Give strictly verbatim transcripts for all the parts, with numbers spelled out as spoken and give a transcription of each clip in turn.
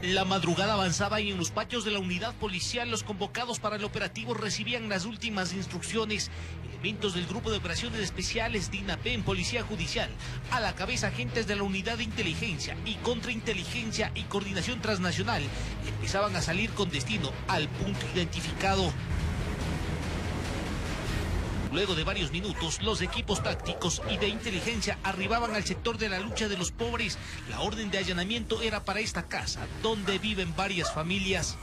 La madrugada avanzaba y en los patios de la unidad policial los convocados para el operativo recibían las últimas instrucciones. Elementos del Grupo de Operaciones Especiales de INAPEM, Policía Judicial, a la cabeza agentes de la Unidad de Inteligencia y Contrainteligencia y Coordinación Transnacional, empezaban a salir con destino al punto identificado. Luego de varios minutos, los equipos tácticos y de inteligencia arribaban al sector de la lucha de los pobres. La orden de allanamiento era para esta casa, donde viven varias familias.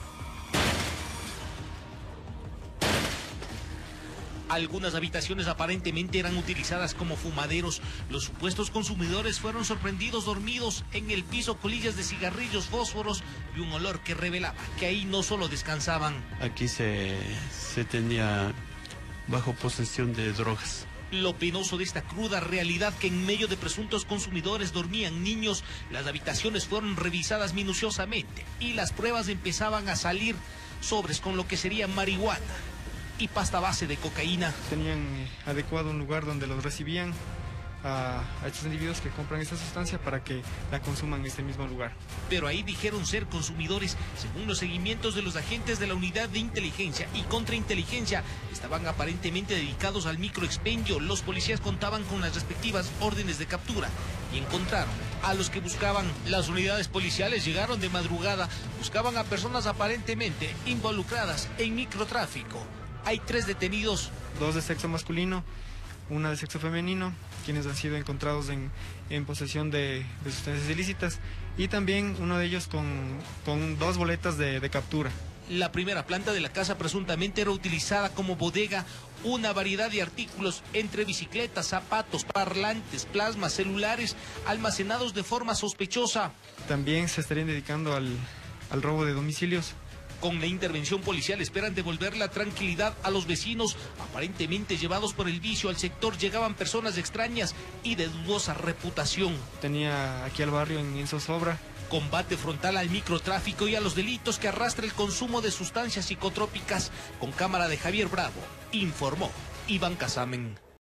Algunas habitaciones aparentemente eran utilizadas como fumaderos. Los supuestos consumidores fueron sorprendidos dormidos en el piso, colillas de cigarrillos, fósforos y un olor que revelaba que ahí no solo descansaban. Aquí se, se tenía bajo posesión de drogas. Lo penoso de esta cruda realidad, que en medio de presuntos consumidores dormían niños. Las habitaciones fueron revisadas minuciosamente y las pruebas empezaban a salir. Sobres con lo que sería marihuana y pasta base de cocaína. Tenían eh, adecuado un lugar donde los recibían a, a estos individuos que compran esta sustancia para que la consuman en este mismo lugar. Pero ahí dijeron ser consumidores. Según los seguimientos de los agentes de la Unidad de Inteligencia y Contrainteligencia, estaban aparentemente dedicados al microexpendio. Los policías contaban con las respectivas órdenes de captura y encontraron a los que buscaban. Las unidades policiales llegaron de madrugada, buscaban a personas aparentemente involucradas en microtráfico. Hay tres detenidos. Dos de sexo masculino, una de sexo femenino, quienes han sido encontrados en, en posesión de, de sustancias ilícitas, y también uno de ellos con, con dos boletas de, de captura. La primera planta de la casa presuntamente era utilizada como bodega. Una variedad de artículos, entre bicicletas, zapatos, parlantes, plasmas, celulares, almacenados de forma sospechosa. También se estarían dedicando al, al robo de domicilios. Con la intervención policial esperan devolver la tranquilidad a los vecinos. Aparentemente llevados por el vicio al sector llegaban personas extrañas y de dudosa reputación. Tenía aquí al barrio en, en zozobra. Combate frontal al microtráfico y a los delitos que arrastra el consumo de sustancias psicotrópicas. Con cámara de Javier Bravo, informó Iván Casamen.